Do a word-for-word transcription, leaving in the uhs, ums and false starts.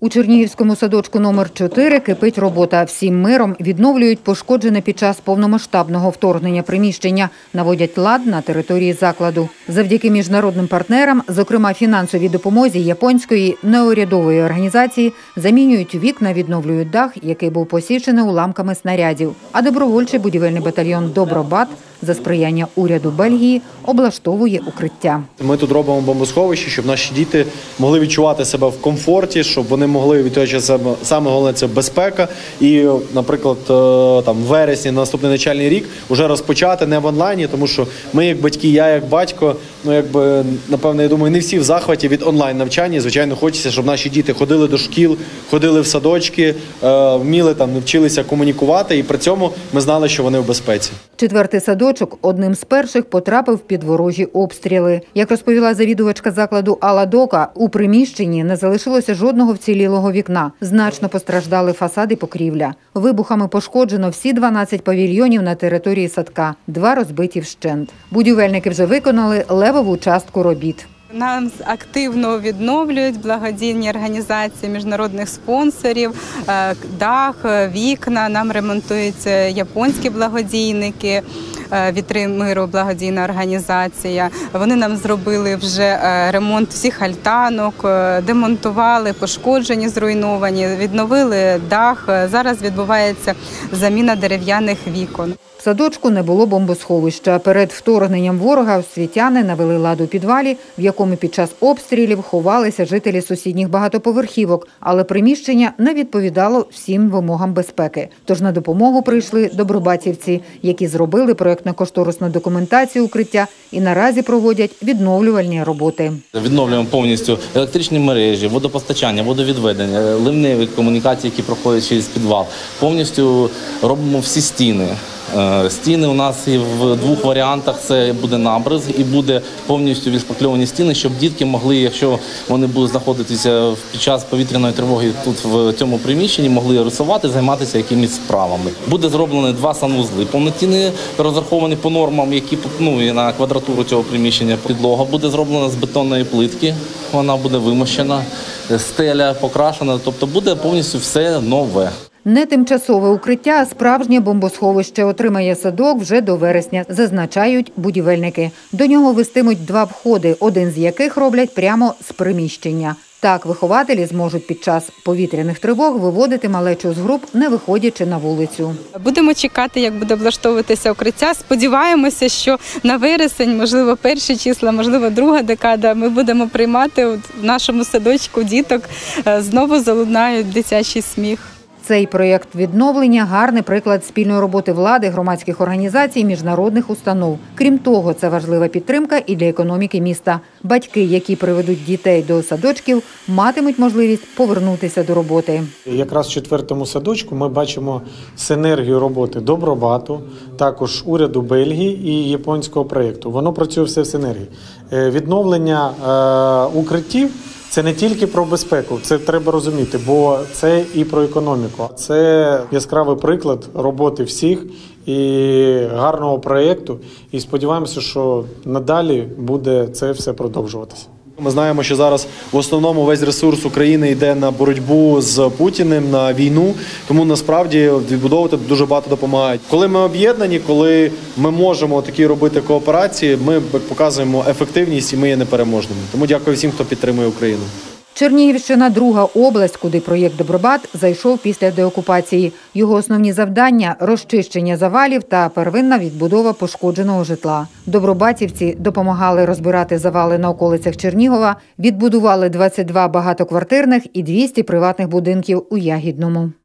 У Чернігівському садочку номер чотири кипить робота. Всім миром відновлюють пошкоджене під час повномасштабного вторгнення приміщення, наводять лад на території закладу. Завдяки міжнародним партнерам, зокрема фінансовій допомозі японської неурядової організації, замінюють вікна, відновлюють дах, який був посічений уламками снарядів. А добровольчий будівельний батальйон «Добробат» за сприяння уряду Бельгії облаштовує укриття. Ми тут робимо бомбосховище, щоб наші діти могли відчувати себе в комфорті, щоб вони могли відчувати себе, саме головне – це безпека. І, наприклад, там, в вересні на наступний навчальний рік вже розпочати не в онлайні, тому що ми як батьки, я як батько, ну якби, напевно, я думаю, не всі в захваті від онлайн-навчання. Звичайно, хочеться, щоб наші діти ходили до шкіл, ходили в садочки, вміли там, навчилися комунікувати, і при цьому ми знали, що вони в безпеці. Четвертий садочок одним з перших потрапив під ворожі обстріли. Як розповіла завідувачка закладу Алла Дока, у приміщенні не залишилося жодного вцілілого вікна. Значно постраждали фасад і покрівля. Вибухами пошкоджено всі дванадцять павільйонів на території садка, два розбиті вщент. Будівельники вже виконали левову частку робіт. Нам активно відновлюють благодійні організації міжнародних спонсорів, дах, вікна, нам ремонтують японські благодійники, «Вітри миру» благодійна організація. Вони нам зробили вже ремонт всіх альтанок, демонтували пошкоджені, зруйновані, відновили дах. Зараз відбувається заміна дерев'яних вікон. В садочку не було бомбосховища. Перед вторгненням ворога освітяни навели лад у підвалі, в якому під час обстрілів ховалися жителі сусідніх багатоповерхівок, але приміщення не відповідало всім вимогам безпеки. Тож на допомогу прийшли добробатівці, які зробили проєктно-кошторисну документацію укриття і наразі проводять відновлювальні роботи. Відновлюємо повністю електричні мережі, водопостачання, водовідведення, ливневі комунікації, які проходять через підвал. Повністю робимо всі стіни. Стіни у нас і в двох варіантах. Це буде набриз і буде повністю відшпакльовані стіни, щоб дітки могли, якщо вони будуть знаходитися під час повітряної тривоги тут в цьому приміщенні, могли рисувати, займатися якимись справами. Буде зроблено два санвузли, повноцінні, розраховані по нормам, які ну, на квадратуру цього приміщення. Підлога буде зроблена з бетонної плитки, вона буде вимощена, стеля покрашена, тобто буде повністю все нове. Не тимчасове укриття, а справжнє бомбосховище отримає садок вже до вересня, зазначають будівельники. До нього вестимуть два входи, один з яких роблять прямо з приміщення. Так вихователі зможуть під час повітряних тривог виводити малечу з груп, не виходячи на вулицю. Будемо чекати, як буде облаштовуватися укриття. Сподіваємося, що на вересень, можливо, перші числа, можливо, друга декада, ми будемо приймати в нашому садочку діток, знову залунають дитячий сміх. Цей проєкт відновлення – гарний приклад спільної роботи влади, громадських організацій і міжнародних установ. Крім того, це важлива підтримка і для економіки міста. Батьки, які приведуть дітей до садочків, матимуть можливість повернутися до роботи. Якраз в четвертому садочку ми бачимо синергію роботи Добробату, також уряду Бельгії і японського проєкту. Воно працює все в синергії. Відновлення е, укриттів – це не тільки про безпеку, це треба розуміти, бо це і про економіку. Це яскравий приклад роботи всіх і гарного проєкту. І сподіваємося, що надалі буде це все продовжуватися. Ми знаємо, що зараз в основному весь ресурс України йде на боротьбу з Путіним, на війну, тому насправді відбудовувати дуже багато допомагають. Коли ми об'єднані, коли ми можемо такі робити кооперації, ми показуємо ефективність і ми є непереможними. Тому дякую всім, хто підтримує Україну. Чернігівщина – друга область, куди проєкт «Добробат» зайшов після деокупації. Його основні завдання – розчищення завалів та первинна відбудова пошкодженого житла. Добробатівці допомагали розбирати завали на околицях Чернігова, відбудували двадцять два багатоквартирних і двісті приватних будинків у Ягідному.